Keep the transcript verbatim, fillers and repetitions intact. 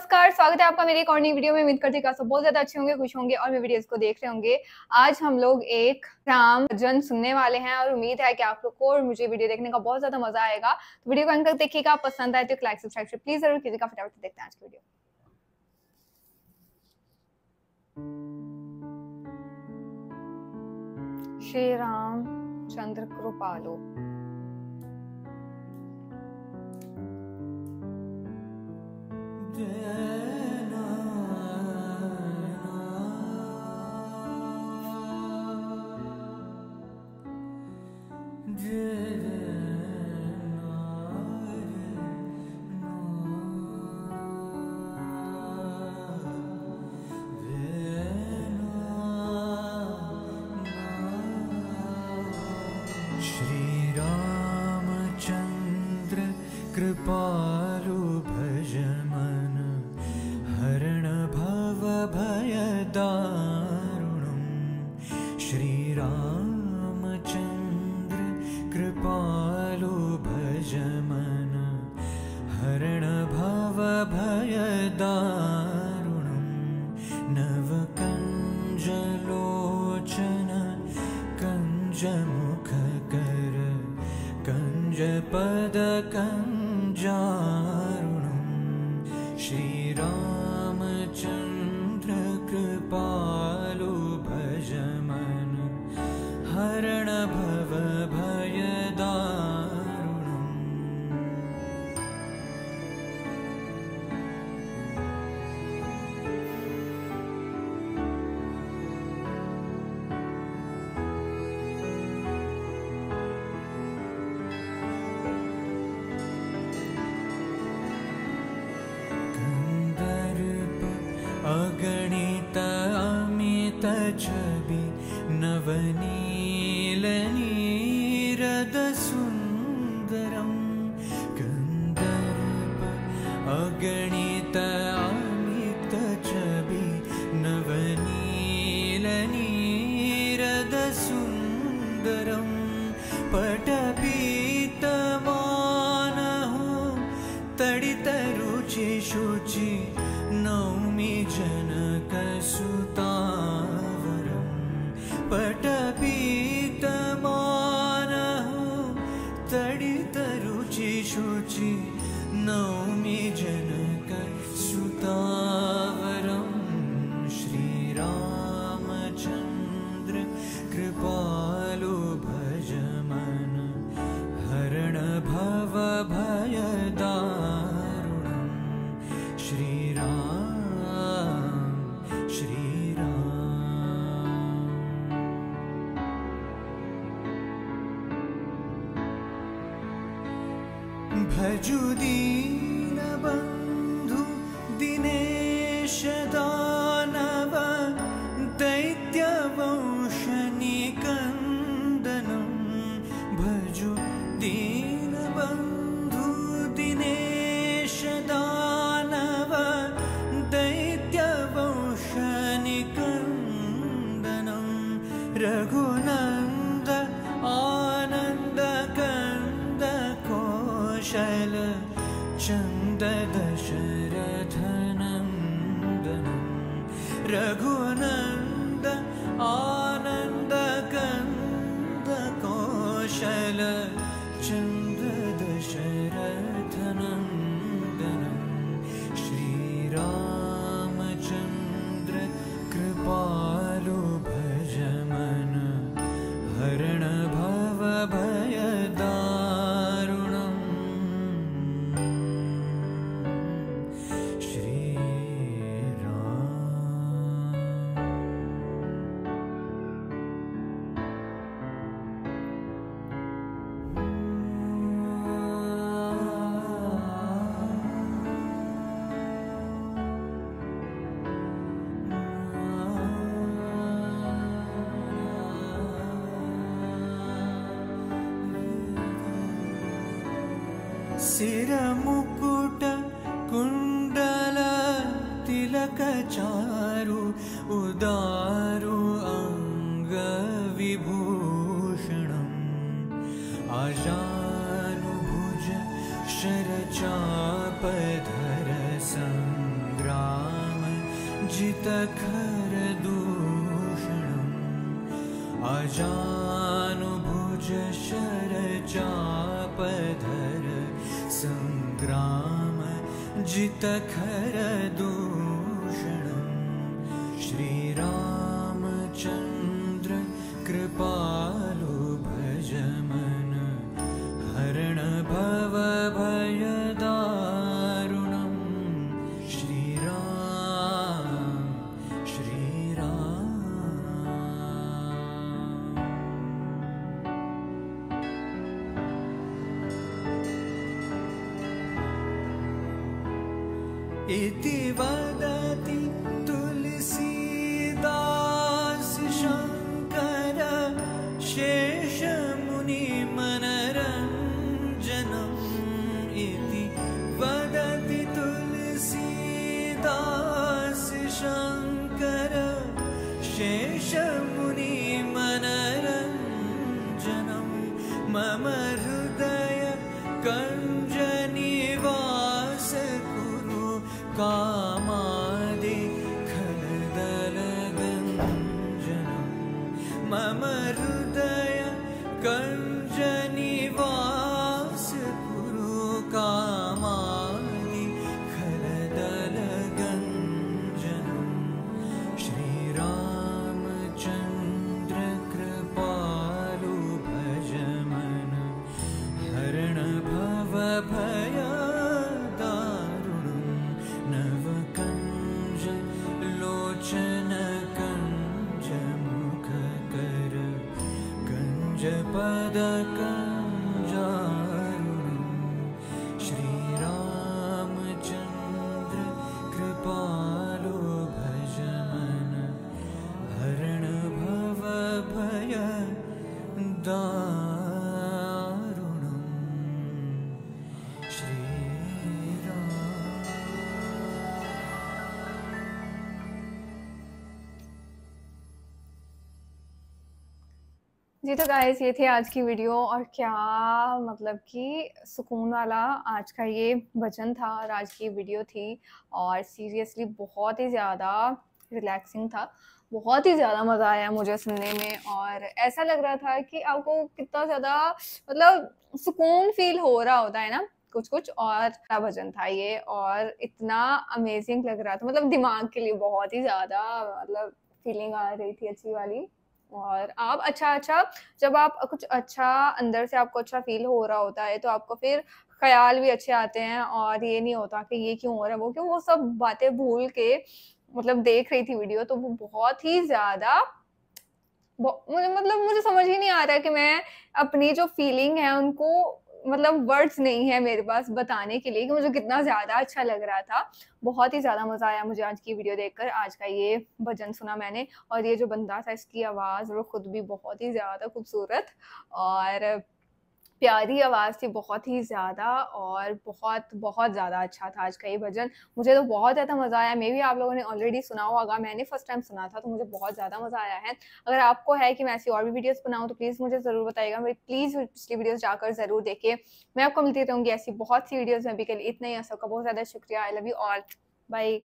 नमस्कार, स्वागत है आपका मेरी एक और नई वीडियो में। उम्मीद करती हूँ कि आप सब बहुत ज़्यादा अच्छे होंगे, खुश होंगे और मेरे वीडियोस को देख रहे होंगे। आज हम लोग एक राम भजन सुनने वाले हैं और उम्मीद है कि आप लोग को और मुझे वीडियो देखने का बहुत ज़्यादा मजा आएगा। तो वीडियो को अंत तक देखिएगा, पसंद आए तो एक लाइक सब्सक्राइब प्लीज जरूर कीजिएगा। फटाफट से देखते हैं आज की वीडियो। श्री राम चंद्र कृपालु। श्री रामचंद्र कृपालु भज मन हरण भव भय दारुणम्। श्री रामचंद्र कृपालु भज मन हरण भव भय दारुणम्। नव कंज लोचन कंज मुख कर कंज पद कंजारुणम्। श्री रामचंद्र कृपालु भज मन हरण भव भय दारुणम्। अगणित अमित छवि नवनील नीरद सुंदरम्। कंदर्प अगणित अमित छवि नवनील नीरद सुंदरम्। पटपीतमानहु तडित रुचि शुचि नौमि जनक सुतावरम्। पटपीतमानहु तडित रुचि शुचि नौमि जनक सुतावरम्। श्री रामचंद्र कृपालु भज मन हरण भव भय दारुणम्। श्री राम श्री राम। भजु दीन बंधु दिनेश दानव दैत्य वंश निकंदनम्। भजु दीन बंधु दिनेश दानव दैत्य वंश निकंदनम्। रघुनंद आनंद कंद कौशल चंद दशरथ नंदनम्। रघुनंद आनंद कंद कौशल चंद दशरथ नंदनम्। श्री रामचंद्र कृपालु भज मन हरण भव भय दारुणम्। श्री राम। सिर मुकुट कुंडल तिलक चारु उदारु अंग विभूषणम्। आजानुभुज शरचापधर संग्र जितखर दूषणम् अजानुभुज शरचापधर संग्राम जितखर दूषणम् श्रीरामचन्द्र कृपालु भज मन हरण भव भयदारुणम् श्रीराम श्रीराम। इति वदति तुलसीदास शंकर शेषमुनिमनरञ्जनम् इति वदति तुलसीदास शंकर शेषमुनिमनरञ्जनम् मम हृदय कञ्जनिवास कुरु कामादि खलदलगञ्जनम् मम हृदय कञ्जनिवास कुरु कामादि खलदलगञ्जनम् श्रीरामचन्द्र कृपालु भज मन हरण भव भयदारुणम् नवकञ्ज लोचन कञ्ज मुख कर कञ्ज पद कञ्जारुणम् श्रीरामचन्द्र कृपालु भज मन हरण भव भयदारुणम् श्रीराम। जी तो गाइस ये थी आज की वीडियो और क्या मतलब कि सुकून वाला आज का ये भजन था और आज की वीडियो थी और सीरियसली बहुत ही ज़्यादा रिलैक्सिंग था, बहुत ही ज़्यादा मज़ा आया मुझे सुनने में और ऐसा लग रहा था कि आपको कितना ज़्यादा मतलब सुकून फील हो रहा होता है ना कुछ कुछ। और क्या भजन था ये और इतना अमेजिंग लग रहा था, मतलब दिमाग के लिए बहुत ही ज़्यादा मतलब फीलिंग आ रही थी अच्छी वाली। और आप अच्छा अच्छा जब आप कुछ अच्छा अंदर से आपको अच्छा फील हो रहा होता है तो आपको फिर ख्याल भी अच्छे आते हैं और ये नहीं होता कि ये क्यों हो रहा है वो क्यों, वो सब बातें भूल के मतलब देख रही थी वीडियो तो वो बहुत ही ज्यादा मुझे मतलब मुझे समझ ही नहीं आ रहा है कि मैं अपनी जो फीलिंग है उनको मतलब वर्ड्स नहीं है मेरे पास बताने के लिए कि मुझे कितना ज्यादा अच्छा लग रहा था। बहुत ही ज्यादा मजा आया मुझे आज की वीडियो देखकर। आज का ये भजन सुना मैंने और ये जो बंदा था इसकी आवाज वो खुद भी बहुत ही ज्यादा खूबसूरत और प्यारी आवाज़ थी बहुत ही ज़्यादा और बहुत बहुत ज़्यादा अच्छा था आज का ये भजन। मुझे तो बहुत ज़्यादा मज़ा आया। मे बी आप लोगों ने ऑलरेडी सुना होगा, मैंने फर्स्ट टाइम सुना था तो मुझे बहुत ज़्यादा मज़ा आया है। अगर आपको है कि मैं ऐसी और भी वीडियोस बनाऊं तो प्लीज़ मुझे ज़रूर बताइएगा। मेरी प्लीज़ पिछली वीडियोस जाकर ज़रूर देखिए। मैं आपको मिलती रहूँगी ऐसी बहुत सी वीडियोज़ में। अभी के लिए इतना ही। सबका बहुत ज़्यादा शुक्रिया। I love you all. By.